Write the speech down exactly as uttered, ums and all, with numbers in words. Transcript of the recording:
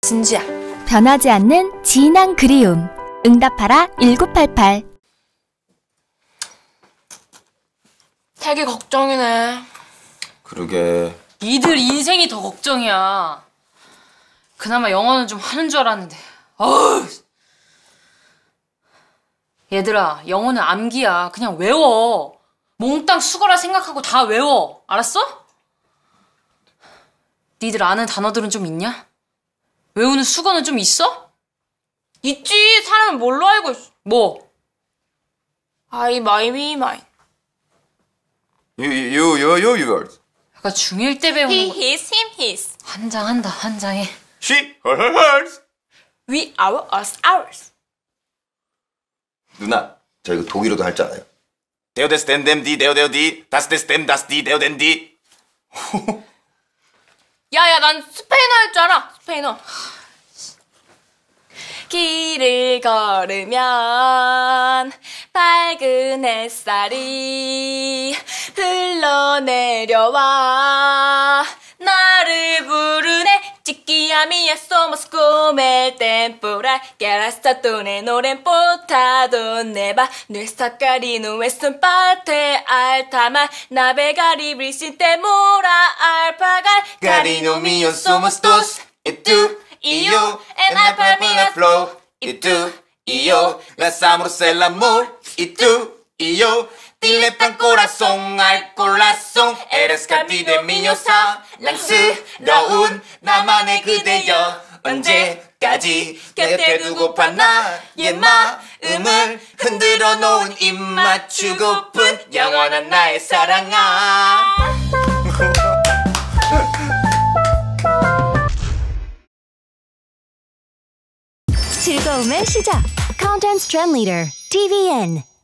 진주야. 변하지 않는 진한 그리움. 응답하라 일구팔팔. 되게 걱정이네. 그러게. 니들 인생이 더 걱정이야. 그나마 영어는 좀 하는 줄 알았는데. 어우. 얘들아, 영어는 암기야. 그냥 외워. 몽땅 수거라 생각하고 다 외워. 알았어? 니들 아는 단어들은 좀 있냐? 외우는 수거는 좀 있어? 있지. 사람은 뭘로 알고 있어. 뭐? I, my, me, mine. You, you, you, you, yours. 약간 중일 때 배우는 He, 거. his, him, his. 한장한다, 한장해. She, her, her, hers. We, our, us, ours. 누나, 저 이거 독일어도 할 줄 알아요. 데오 데스 덴 뎀 디 데오 데오 디 다스 데스 뎀 다스 디 데오 덴 디. 야야, 난 스페인어 할 줄 알아. 스페인어. 길을 걸으면 밝은 햇살이 흘러내려와 나를 부르네. Chiquilla mía, somos como el temporal que arrastra tu neno en portado neva. Nuestra cariño es un parte alta mar. Navegar y vivir sin temor a alpagar. Cariño mío, somos dos. Y tú y yo. En la palmera flow. Y tú y yo. Lanzamos el amor. Y tú y yo. Dile pan corazón al corazón. Eres cartide mío 사랑스러운 나만의 그대여. 언제까지 곁에 두고파 나의 마음을 흔들어 놓은 입 맞추고픈 영원한 나의 사랑아. 즐거움의 시작. Content Trend Leader 티비엔.